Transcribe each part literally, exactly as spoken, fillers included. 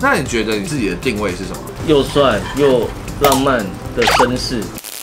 那你觉得你自己的定位是什么？ 又帅又浪漫的绅士。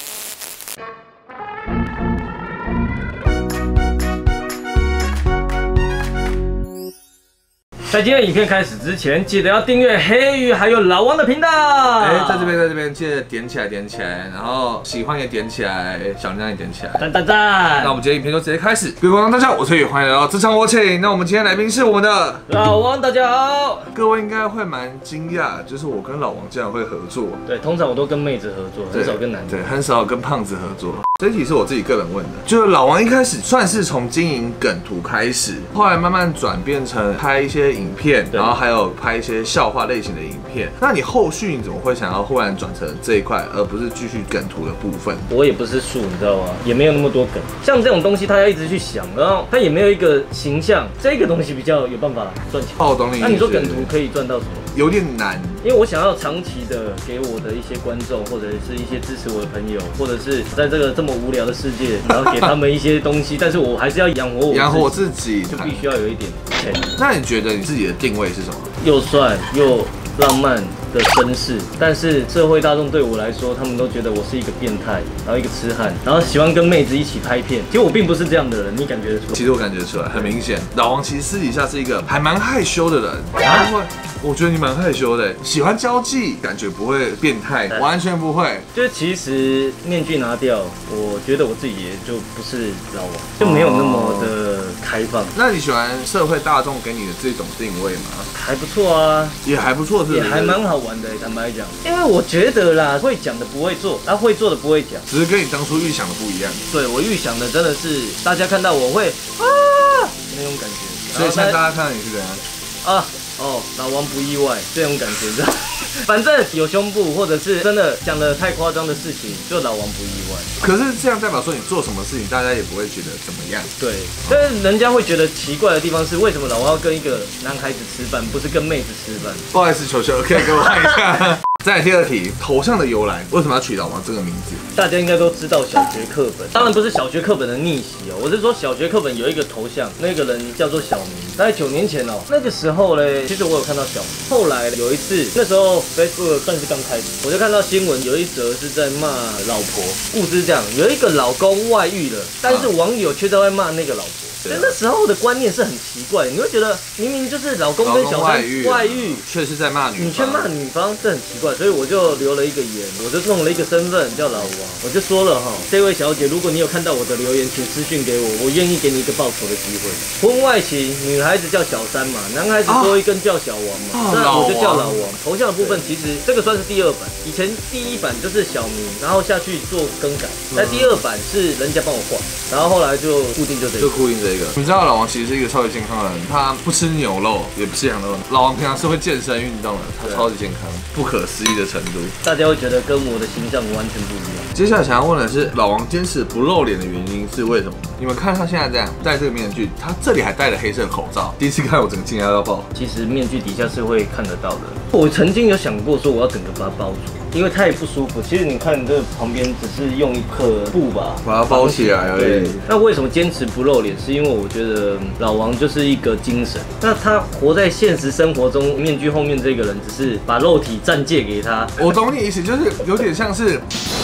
在今天影片开始之前，记得要订阅黑鱼还有老王的频道。 哎，在这边，在这边，记得点起来，点起来，然后喜欢也点起来，小铃铛也点起来， 赞赞赞！ 那我们今天影片就直接开始。各位观众大家好，我是黑鱼，欢迎来到职场我请。那我们今天来宾是我们的老王，大家好。 各位应该会蛮惊讶，就是我跟老王竟然会合作。 对，通常我都跟妹子合作，很少跟男的。 对，很少跟胖子合作。这一题是我自己个人问的，就是老王一开始算是从经营梗图开始，后来慢慢转变成拍一些影片，然后还有拍一些笑话类型的影片。那你后续你怎么会想要忽然转成这一块，而不是继续梗图的部分？ 我也不是树，你知道吗？也没有那么多梗。像这种东西，他要一直去想，然后他也没有一个形象，这个东西比较有办法赚钱。 哦，懂你意思。 那你说梗图可以赚到什么？ 有点难， 因为我想要长期的给我的一些观众，或者是一些支持我的朋友，或者是在这个这么无聊的世界，然后给他们一些东西，但是我还是要养活我， 养活我自己， 就必须要有一点钱。 那你觉得你自己的定位是什么？ 又帅又浪漫的绅士，但是社会大众对我来说，他们都觉得我是一个变态，然后一个痴汉，然后喜欢跟妹子一起拍片。其实我并不是这样的人，你感觉得出来？ 其实我感觉出来，很明显，老王其实私底下是一个还蛮害羞的人。啊？我觉得你蛮害羞的，喜欢交际，感觉不会变态，完全不会。 就是其实面具拿掉，我觉得我自己也就不是老王，就没有那么的开放。 那你喜欢社会大众给你的这种定位吗？ 还不错啊， 也还不错，是不是？ 也还蛮好玩的，坦白讲。因为我觉得啦，会讲的不会做，然后会做的不会讲， 只是跟你当初预想的不一样。 对，我预想的真的是大家看到我会啊那种感觉， 所以现在大家看到你是怎样？ 啊。哦，老王不意外，这种感觉，知道？反正有胸部，或者是真的讲的太夸张的事情，就老王不意外。 可是这样代表说你做什么事情，大家也不会觉得怎么样。 对，但是人家会觉得奇怪的地方是，为什么老王要跟一个男孩子吃饭，不是跟妹子吃饭？ 不好意思，球球，可以给我看一下。再来第二题，头像的由来，为什么要取老王这个名字？ 大家应该都知道小学课本，当然不是小学课本的逆袭哦，我是说小学课本有一个头像，那个人叫做小明，大概九年前哦，那个时候嘞，其实我有看到小明。后来有一次，那时候 Facebook 算是刚开始，我就看到新闻有一则是在骂老婆，故事是这样，有一个老公外遇了，但是网友却都在骂那个老婆。所以那时候的观念是很奇怪，你会觉得明明就是老公跟小三外遇， 却是在骂女方， 你却骂女方，这很奇怪。所以我就留了一个言，我就弄了一个身份叫老王，我就说了哈，这位小姐，如果你有看到我的留言，请私讯给我，我愿意给你一个报仇的机会。婚外情，女孩子叫小三嘛，男孩子多一根叫小王嘛，那我就叫老王。头像的部分其实这个算是第二版，以前第一版就是小明，然后下去做更改，那第二版是人家帮我画，然后后来就固定就这个， 就固定这。你知道老王其实是一个超级健康的人，他不吃牛肉，也不吃羊肉。老王平常是会健身运动的，他超级健康，不可思议的程度。 大家会觉得跟我的形象完全不一样。 接下来想要问的是，老王坚持不露脸的原因是为什么？你们看他现在这样戴这个面具，他这里还戴了黑色口罩，第一次看我整个惊讶到爆。 其实面具底下是会看得到的。我曾经有想过说我要整个把它包住，因为太不舒服。其实你看这旁边只是用一块布吧， 把它包起来而已。 那为什么坚持不露脸？是因为我觉得老王就是一个精神。那他活在现实生活中，面具后面这个人只是把肉体暂借给他。 我懂你意思，就是有点像是。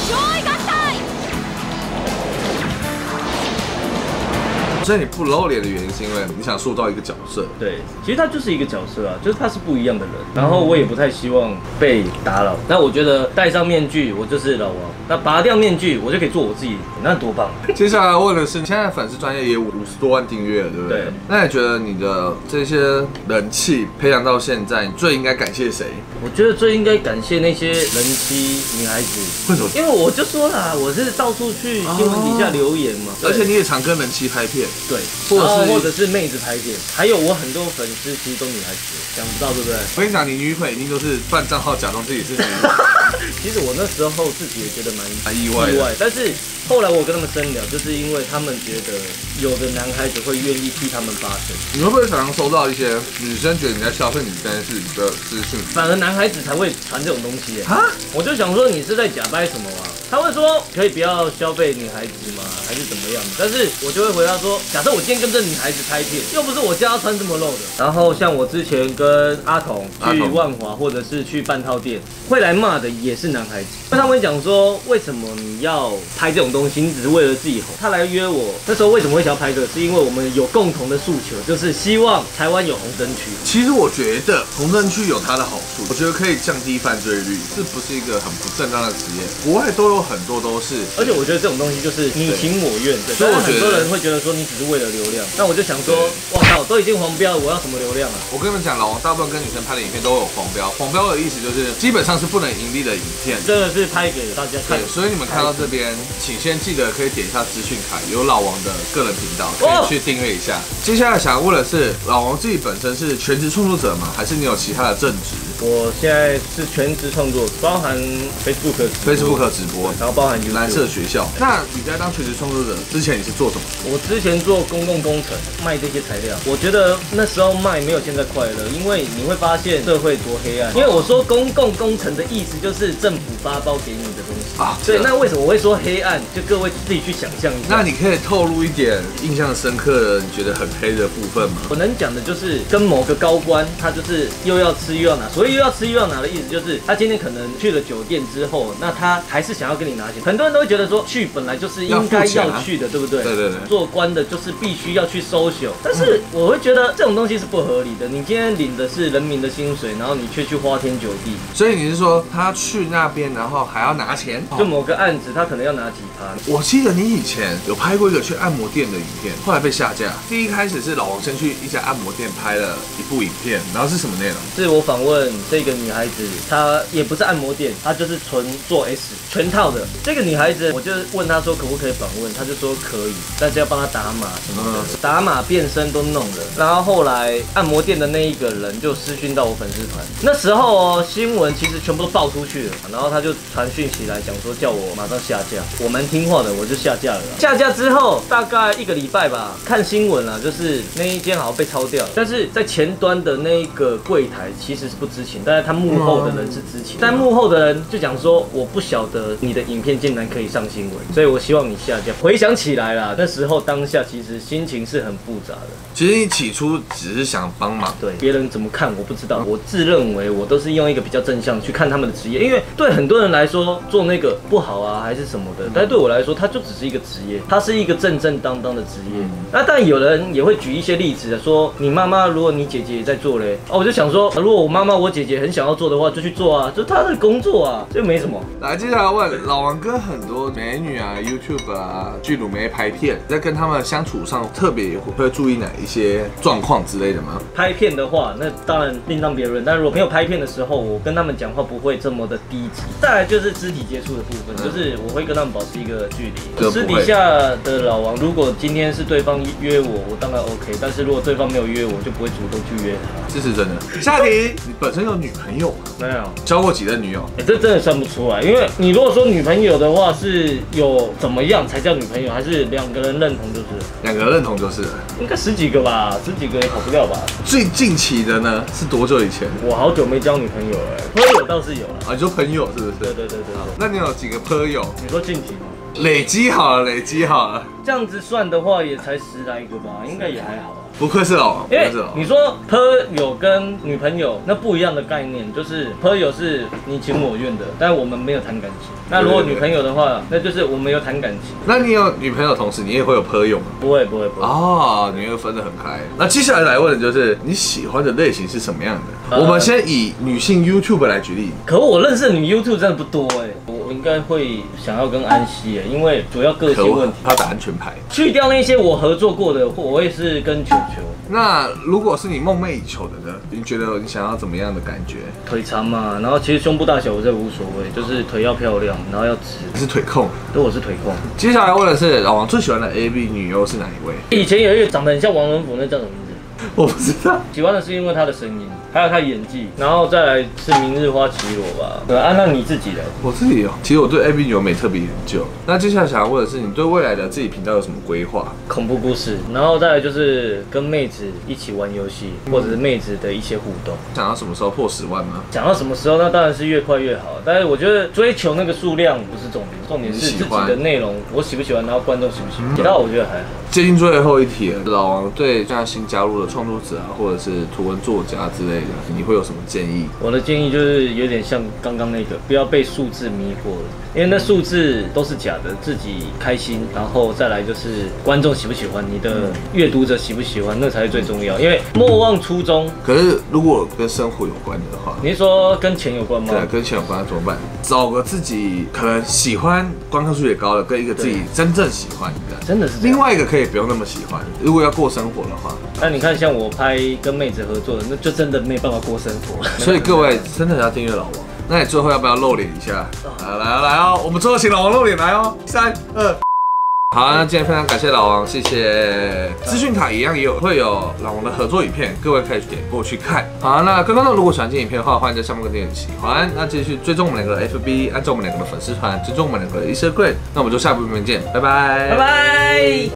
所以你不露脸的原因是因为你想塑造一个角色。 对，其实他就是一个角色啊，就是他是不一样的人。然后我也不太希望被打扰。那我觉得戴上面具，我就是老王；那拔掉面具，我就可以做我自己，那多棒！ 接下来问的是，你现在粉丝专业也有五十多万订阅了，对不对？对。那你觉得你的这些人气培养到现在，你最应该感谢谁？ 我觉得最应该感谢那些人妻女孩子。 为什么？ 因为我就说啦，我是到处去新闻底下留言嘛， 而且你也常跟人妻拍片。 对，或者是或者是妹子拍片，还有我很多粉丝其实都女孩子，想不到对不对？ 我跟你讲，你女粉一定都是办账号假装自己是女。 其实我那时候自己也觉得蛮意外，意外， 但是后来我跟他们深聊，就是因为他们觉得有的男孩子会愿意替他们发声。 你会不会常常收到一些女生觉得你在消费女生是的资讯？ 反而男孩子才会传这种东西啊！我就想说你是在假掰什么啊？ 他会说可以不要消费女孩子吗？还是怎么样的？但是我就会回答说，假设我今天跟这女孩子拍片，又不是我叫她穿这么露的。然后像我之前跟阿童去万华或者是去半套店，会来骂的也是男孩子。那他们讲说，为什么你要拍这种东西？你只是为了自己红。他来约我，那时候为什么会想要拍这个？是因为我们有共同的诉求，就是希望台湾有红灯区。 其实我觉得红灯区有它的好处，我觉得可以降低犯罪率，这不是一个很不正当的职业。国外都有很多都是， 而且我觉得这种东西就是你情我愿，对。所以很多人会觉得说你只是为了流量，那我就想说，哇靠，都已经黄标了，我要什么流量啊？ 我跟你们讲，老王大部分跟女生拍的影片都有黄标，黄标的意思就是基本上是不能盈利的影片， 真的是拍给大家看。 对，所以你们看到这边，请先记得可以点一下资讯卡，有老王的个人频道，可以去订阅一下。接下来想要问的是，老王自己本身是全职创作者吗？还是你有其他的正职？ 我现在是全职创作，包含 Facebook Facebook 直播， 然后包含蓝色学校。那你在当全职创作者之前，你是做什么？ 我之前做公共工程，卖这些材料。我觉得那时候卖没有现在快乐，因为你会发现社会多黑暗。因为我说公共工程的意思就是政府发包给你的东西啊。对，那为什么我会说黑暗？就各位自己去想象一下。 那你可以透露一点印象深刻的、你觉得很黑的部分吗？ 我能讲的就是跟某个高官，他就是又要吃又要拿。所以又要吃又要拿的意思就是，他今天可能去了酒店之后，那他还是想要跟你拿钱。很多人都会觉得说，去本来就是应该要去的，对不对？ 对对对。 做官的就是必须要去social，但是我会觉得这种东西是不合理的。你今天领的是人民的薪水，然后你却去花天酒地。 所以你是说他去那边，然后还要拿钱？ 就某个案子，他可能要拿几趴。 我记得你以前有拍过一个去按摩店的影片，后来被下架。第一开始是老王先去一家按摩店拍了一部影片，然后是什么内容？ 是我访问这个女孩子，她也不是按摩店，她就是纯做 S 全套的。这个女孩子，我就问她说可不可以访问，她就说可以，但是要帮她打码什么的，嗯、打码变身都弄了。然后后来按摩店的那一个人就私讯到我粉丝团，那时候哦新闻其实全部都爆出去了，然后他就传讯息来讲说叫我马上下架，我蛮听话的，我就下架了。下架之后大概一个礼拜吧，看新闻啦，就是那一间好像被抄掉了，但是在前端的那一个柜台其实是不知情，但是他幕后的人是知情，但幕后的人就讲说我不晓得你的影片竟然可以上新闻，所以我希望你下架。回想起来啦，那时候当下其实心情是很复杂的。 其实你起初只是想帮忙， 对别人怎么看我不知道，我自认为我都是用一个比较正向去看他们的职业，因为对很多人来说做那个不好啊还是什么的，但是对我来说它就只是一个职业，它是一个正正当当的职业。那但有人也会举一些例子说，你妈妈如果你姐姐也在做嘞，哦我就想说，如果我妈妈我姐姐很想要做的话就去做啊，就她的工作啊，就没什么。 来接下来问老王跟很多美女啊 YouTube 啊巨乳妹拍片，在跟他们相处上特别会注意哪一些状况之类的吗？ 拍片的话那当然另当别论，但如果没有拍片的时候，我跟他们讲话不会这么的低级。再来就是肢体接触的部分，就是我会跟他们保持一个距离。私底下的老王，如果今天是对方约我，我当然 OK， 但是如果对方没有约我，就不会主动去约他。 这是真的。下题，你本身有女朋友吗？ 没有。 交过几任女友？ 哎、欸，这真的算不出来，因为你如果说女朋友的话，是有怎么样才叫女朋友，还是两个人认同就是？ 两个人认同就是。 应该十几个吧，十几个也跑不掉吧。 最近期的呢是多久以前？ 我好久没交女朋友了、欸，朋友倒是有了。 啊，你说朋友是不是？ 对对对对对。 那你有几个朋友？ 你说近期吗？ 累积好了，累积好了。 这样子算的话，也才十来个吧，应该也还好。 不愧是老王， 因为你说朋友跟女朋友那不一样的概念，就是朋友是你情我愿的，但我们没有谈感情。那如果女朋友的话，那就是我们有谈感情。 那你有女朋友的同时，你也会有朋友吗？ 不会不会不会。 哦，你会分得很开。那接下来来问的就是你喜欢的类型是什么样的？呃、我们先以女性 YouTube 来举例。 可我认识的女 YouTube 真的不多哎、欸，我应该会想要跟安息哎、欸，因为主要个性问题。 他打安全牌。 去掉那些我合作过的，我会是跟球球。 那如果是你梦寐以求的呢？你觉得你想要怎么样的感觉？ 腿长嘛，然后其实胸部大小我这无所谓，就是腿要漂亮，然后要直。 你是腿控？ 对，我是腿控。 接下来问的是老王最喜欢的 A V 女优是哪一位？ 以前有一个长得很像王仁甫，那叫什么名字？ 我不知道。 喜欢的是因为他的声音，还有他演技，然后再来是明日花绮罗吧。对啊，那你自己的？ 我自己哦，其实我对 A B 女优没特别研究。那接下来想要问的是，你对未来的自己频道有什么规划？ 恐怖故事，然后再来就是跟妹子一起玩游戏，或者是妹子的一些互动。 想要什么时候破十万吗？ 讲到什么时候，那当然是越快越好。但是我觉得追求那个数量不是重点，重点是自己的内容，我喜不喜欢，然后观众喜不喜欢。其他我觉得还好。 接近最后一题了，老王对像新加入的创作者啊，或者是图文作家之类的，你会有什么建议？ 我的建议就是有点像刚刚那个，不要被数字迷惑了，因为那数字都是假的，自己开心，然后再来就是观众喜不喜欢，你的阅读者喜不喜欢，那才是最重要。因为莫忘初衷。 可是如果跟生活有关的话， 你是说跟钱有关吗？ 对，跟钱有关怎么办？找个自己可能喜欢、观看数也高的，跟一个自己真正喜欢的， 真的是另外一个可以不用那么喜欢。如果要过生活的话， 那你看像我拍跟妹子合作的，那就真的没办法过生活。 所以各位真的要订阅老王。那你最后要不要露脸一下？来来来哦，我们最后请老王露脸来哦，三二。好，那今天非常感谢老王，谢谢。资讯卡一样也有会有老王的合作影片，各位可以点过去看。好，那刚刚呢，如果喜欢这影片的话，欢迎在下面跟点喜欢。那继续追踪我们两个的 F B， 按照我们两个的粉丝团，追踪我们两个的 Instagram。那我们就下部影片见，拜拜， 拜拜。